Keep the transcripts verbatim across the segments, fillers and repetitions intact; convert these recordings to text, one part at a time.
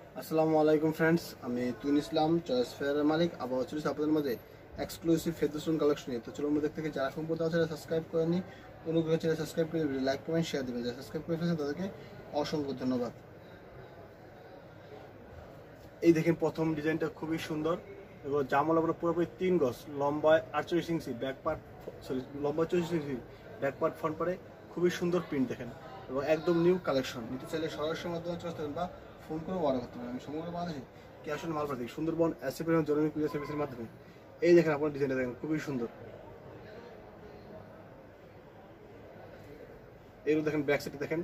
আসসালামু আলাইকুম ফ্রেন্ডস, আমি তুইন ইসলাম চয়েস ফেয়ারের মালিক আবার চলেছি আপনাদের মাঝে এক্সক্লুসিভ ফেদুসুন কালেকশন নিয়ে। তো চলুন দেখতে থেকে যারা এখন পর্যন্ত আছে সাবস্ক্রাইব করেনি, অনুগ্রহ চ্যানেল সাবস্ক্রাইব করে দেবেন, লাইক কমেন্ট শেয়ার দেবেন। যারা সাবস্ক্রাইব করে ফেলেছেন তাদেরকে অসংখ্য ধন্যবাদ। এই দেখেন প্রথম ডিজাইনটা খুবই সুন্দর এবং জামল আপনার পুরোপুরি তিন গজ, লম্বায় আটচল্লিশ ইঞ্চি, ব্যাক পার্ট সরি লম্বা চল্লিশ ইঞ্চি, ব্যাক পার্ট ফ্রন্ট পারে খুবই সুন্দর প্রিন্ট দেখেন এবং একদম নিউ কালেকশন। নিতে চাইলে সরাসরি মাধ্যমে চলে আসতে পারেন বা ফোন করে অর্ডার করতে পারেন। আমি সমগ্র বাংলাদেশে ক্যাশ অন মাল পাঠাই সুন্দরবন অ্যাসিপ এবং জরুরি কুরিয়ার সার্ভিসের মাধ্যমে। এই দেখেন আপনার ডিজাইনটা দেখেন খুবই সুন্দর। এগুলো দেখেন ব্যাক সাইডে দেখেন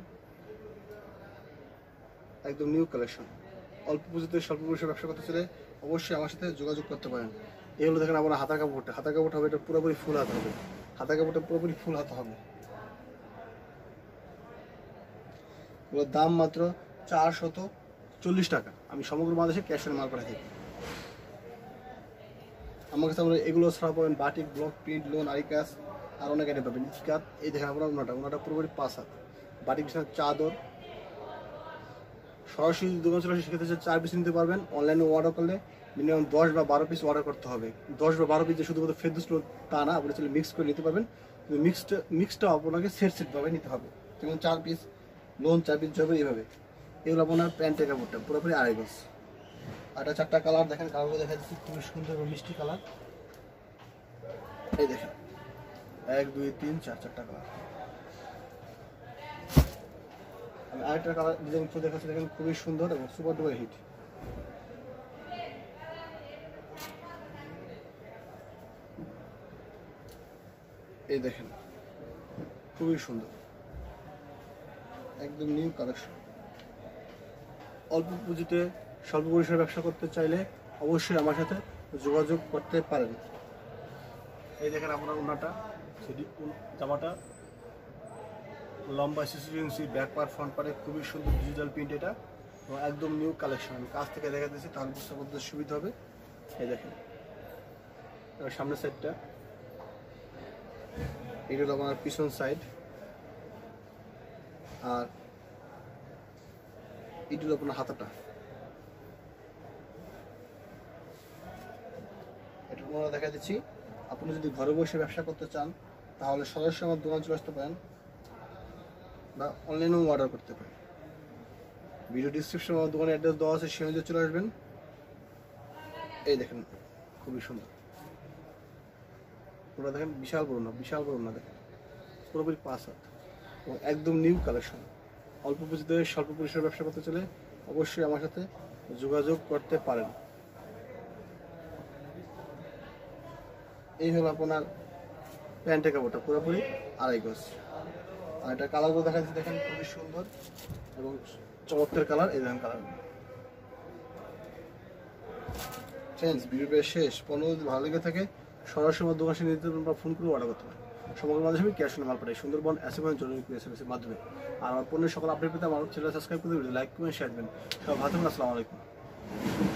একদম নিউ কালেকশন। অল্প পুঁজিতে স্বল্প পরিসরে ব্যবসা করতে চাইলে অবশ্যই আমার সাথে যোগাযোগ করতে পারেন। এগুলো দেখেন আপনার হাতা কাপড়টা, হাতা কাপড় হবে এটা পুরোপুরি ফুল হাত হবে, হাতা কাপড়টা পুরোপুরি ফুল হাত হবে। এগুলোর দাম মাত্র চারশত চল্লিশ টাকা। আমি সমগ্র বাংলাদেশে ক্যাশ অন মাল পাঠাই থাকি। আমার কাছে আমরা এগুলো ছাড়া পাবেন বাটিক, ব্লক প্রিন্ট, লোন, আরিকাস আর অনেক আইটেম পাবেন। স্কার্ট এই দেখেন আপনার ওনাটা ওনাটা পুরোপুরি পাঁচ হাত, বাটিক বিছানার চাদর। সরাসরি দোকান চলে সেক্ষেত্রে চার পিস নিতে পারবেন। অনলাইনে অর্ডার করলে মিনিমাম দশ বা বারো পিস অর্ডার করতে হবে। দশ বা বারো পিস যে শুধুমাত্র ফেদুস তা না, আপনি চলে মিক্স করে নিতে পারবেন। কিন্তু মিক্সড মিক্সটা আপনাকে সেট সেটভাবে নিতে হবে। যেমন চার পিস লোন, চার পিস যাবে এইভাবে। এগুলো আপনার প্যান্টের কাপড়টা পুরোপুরি আড়াই গজ। আর এটা চারটা কালার দেখেন, কালারগুলো দেখা যাচ্ছে খুবই সুন্দর এবং মিষ্টি কালার। এই দেখেন এক দুই তিন চার চারটা কালার। আমি আরেকটা কালার ডিজাইন করে দেখাচ্ছি দেখেন খুবই সুন্দর এবং সুপার ডুপার হিট। এই দেখেন খুবই সুন্দর একদম নিউ কালেকশন। অল্প পুঁজিতে স্বল্প পরিসরে ব্যবসা করতে চাইলে অবশ্যই আমার সাথে যোগাযোগ করতে পারেন। এই দেখেন আপনার ওনাটা, সেটি জামাটা লম্বা সিক্সটি ইঞ্চি, ব্যাক পার ফ্রন্ট পারে খুবই সুন্দর ডিজিটাল প্রিন্ট এটা এবং একদম নিউ কালেকশন। আমি কাছ থেকে দেখা দিচ্ছি তাহলে বুঝতে করতে সুবিধা হবে। এই দেখেন সামনের সাইডটা, এটা হলো আপনার পিছন সাইড, আর এটা হলো আপনার হাতাটা। এটা পুরো দেখা দিচ্ছি। আপনি যদি ঘরে বসে ব্যবসা করতে চান তাহলে সরাসরি আমার দোকান চলে আসতে পারেন বা অনলাইনেও অর্ডার করতে পারেন। ভিডিও ডিসক্রিপশনে আমার দোকানের অ্যাড্রেস দেওয়া আছে, সেই অনুযায়ী চলে আসবেন। এই দেখেন খুবই সুন্দর পুরো দেখেন, বিশাল বড় না, বিশাল বড় না দেখেন পুরোপুরি পাঁচ হাত এবং একদম নিউ কালেকশন। অল্প পুঁজিতে স্বল্প পরিসরে ব্যবসা করতে চলে অবশ্যই আমার সাথে যোগাযোগ করতে পারেন। এই হলো আপনার প্যান্টের কাপড়টা পুরোপুরি আড়াই গজ। আর এটা কালারগুলো দেখা যাচ্ছে দেখেন খুবই সুন্দর এবং চমৎকার কালার। এই দেখেন কালার ফ্রেন্ডস, ভিডিওটা শেষ পনেরো যদি ভালো লেগে থাকে সরাসরি আমার দোকানে নিতে পারেন বা ফোন করে অর্ডার করতে পারেন। সমগ্র বাংলাদেশে আমি ক্যাশ অন মাল পাঠাই সুন্দরবন অ্যাসিপ এবং জরুরি কুরিয়ার সার্ভিসের মাধ্যমে। আর আমার পণ্যের সকল আপডেট পেতে আমার চ্যানেল সাবস্ক্রাইব করে দেবেন, লাইক করবেন, শেয়ার দেবেন। সব ভালো থাকবেন। আসসালামু আলাইকুম।